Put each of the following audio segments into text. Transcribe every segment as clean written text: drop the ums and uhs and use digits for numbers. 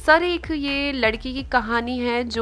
Sir एक ये लड़की की कहानी है जो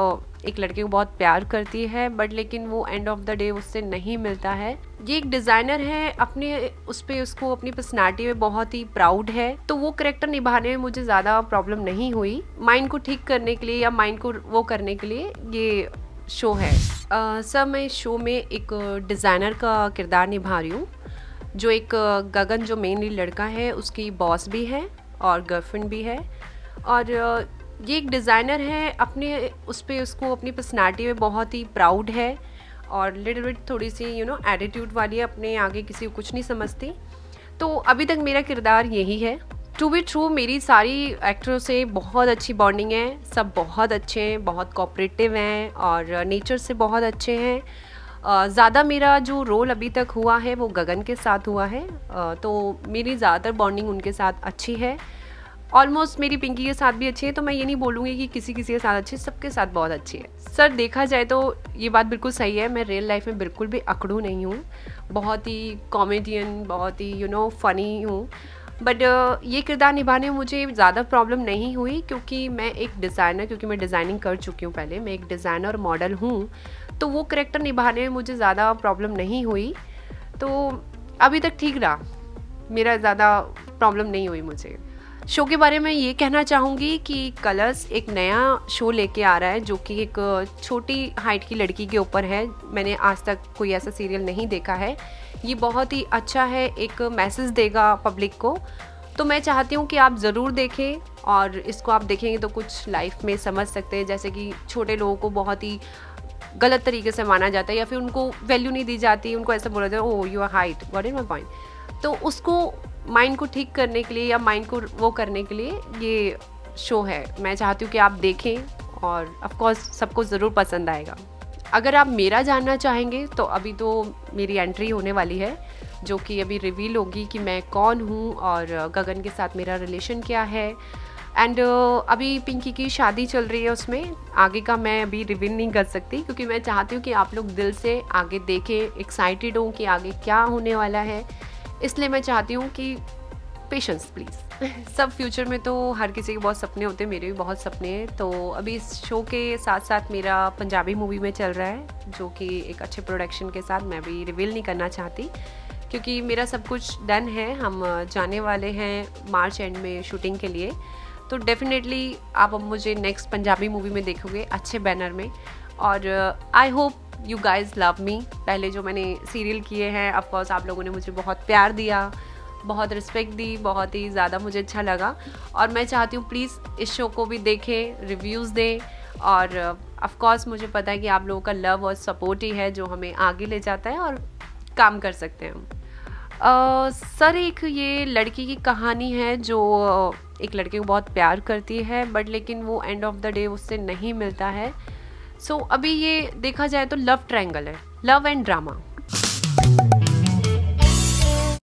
एक लड़के को बहुत प्यार करती है बट लेकिन वो एंड ऑफ द डे उससे नहीं मिलता है। ये एक डिज़ाइनर है, अपने उस पे उसको अपनी पर्सनालिटी में बहुत ही प्राउड है, तो वो करेक्टर निभाने में मुझे ज़्यादा प्रॉब्लम नहीं हुई। माइंड को ठीक करने के लिए या माइंड को वो करने के लिए ये शो है। सर मैं इस शो में एक डिज़ाइनर का किरदार निभा रही हूँ, जो एक गगन जो मेनली लड़का है उसकी बॉस भी है और गर्लफ्रेंड भी है। और ये एक डिज़ाइनर है, अपने उस पे उसको अपनी पर्सनालिटी में बहुत ही प्राउड है और लिटिल बिट थोड़ी सी एटीट्यूड वाली है, अपने आगे किसी को कुछ नहीं समझती। तो अभी तक मेरा किरदार यही है। टू बी ट्रू मेरी सारी एक्टरों से बहुत अच्छी बॉन्डिंग है, सब बहुत अच्छे हैं, बहुत कोऑपरेटिव हैं और नेचर से बहुत अच्छे हैं। ज़्यादा मेरा जो रोल अभी तक हुआ है वो गगन के साथ हुआ है, तो मेरी ज़्यादातर बॉन्डिंग उनके साथ अच्छी है। ऑलमोस्ट मेरी पिंकी के साथ भी अच्छी है, तो मैं ये नहीं बोलूँगी कि किसी किसी के साथ अच्छी है, सबके साथ बहुत अच्छी है। सर देखा जाए तो ये बात बिल्कुल सही है, मैं रियल लाइफ में बिल्कुल भी अकड़ू नहीं हूँ, बहुत ही कॉमेडियन, बहुत ही फ़नी हूँ। बट ये किरदार निभाने में मुझे ज़्यादा प्रॉब्लम नहीं हुई क्योंकि मैं एक डिज़ाइनर, क्योंकि मैं डिज़ाइनिंग कर चुकी हूँ पहले, मैं एक डिज़ाइनर मॉडल हूँ, तो वो करेक्टर निभाने में मुझे ज़्यादा प्रॉब्लम नहीं हुई। तो अभी तक ठीक रहा, मेरा ज़्यादा प्रॉब्लम नहीं हुई मुझे। शो के बारे में ये कहना चाहूँगी कि कलर्स एक नया शो लेके आ रहा है जो कि एक छोटी हाइट की लड़की के ऊपर है। मैंने आज तक कोई ऐसा सीरियल नहीं देखा है, ये बहुत ही अच्छा है, एक मैसेज देगा पब्लिक को। तो मैं चाहती हूँ कि आप ज़रूर देखें और इसको आप देखेंगे तो कुछ लाइफ में समझ सकते हैं, जैसे कि छोटे लोगों को बहुत ही गलत तरीके से माना जाता है या फिर उनको वैल्यू नहीं दी जाती, उनको ऐसा बोला जाता है oh you are height, what is my point. तो उसको माइंड को ठीक करने के लिए या माइंड को वो करने के लिए ये शो है। मैं चाहती हूँ कि आप देखें और ऑफ कोर्स सबको ज़रूर पसंद आएगा। अगर आप मेरा जानना चाहेंगे तो अभी तो मेरी एंट्री होने वाली है जो कि अभी रिवील होगी कि मैं कौन हूँ और गगन के साथ मेरा रिलेशन क्या है। एंड अभी पिंकी की शादी चल रही है, उसमें आगे का मैं अभी रिवील नहीं कर सकती क्योंकि मैं चाहती हूँ कि आप लोग दिल से आगे देखें, एक्साइटेड हों कि आगे क्या होने वाला है। इसलिए मैं चाहती हूँ कि पेशेंस प्लीज़। सब फ्यूचर में तो हर किसी के बहुत सपने होते हैं, मेरे भी बहुत सपने हैं। तो अभी इस शो के साथ साथ मेरा पंजाबी मूवी में चल रहा है जो कि एक अच्छे प्रोडक्शन के साथ, मैं भी रिवील नहीं करना चाहती क्योंकि मेरा सब कुछ डन है। हम जाने वाले हैं मार्च एंड में शूटिंग के लिए, तो डेफिनेटली आप अब मुझे नेक्स्ट पंजाबी मूवी में देखोगे अच्छे बैनर में। और I hope you guys love me. पहले जो मैंने सीरियल किए हैं ऑफकोर्स आप लोगों ने मुझे बहुत प्यार दिया, बहुत रिस्पेक्ट दी, बहुत ही ज़्यादा मुझे अच्छा लगा और मैं चाहती हूँ प्लीज़ इस शो को भी देखें, रिव्यूज़ दें और ऑफकोर्स मुझे पता है कि आप लोगों का लव और सपोर्ट ही है जो हमें आगे ले जाता है और काम कर सकते हैं हम। सर एक ये लड़की की कहानी है जो एक लड़के को बहुत प्यार करती है बट लेकिन वो एंड ऑफ द डे उससे नहीं मिलता है। सो अभी ये देखा जाए तो लव ट्रायंगल है, लव एंड ड्रामा।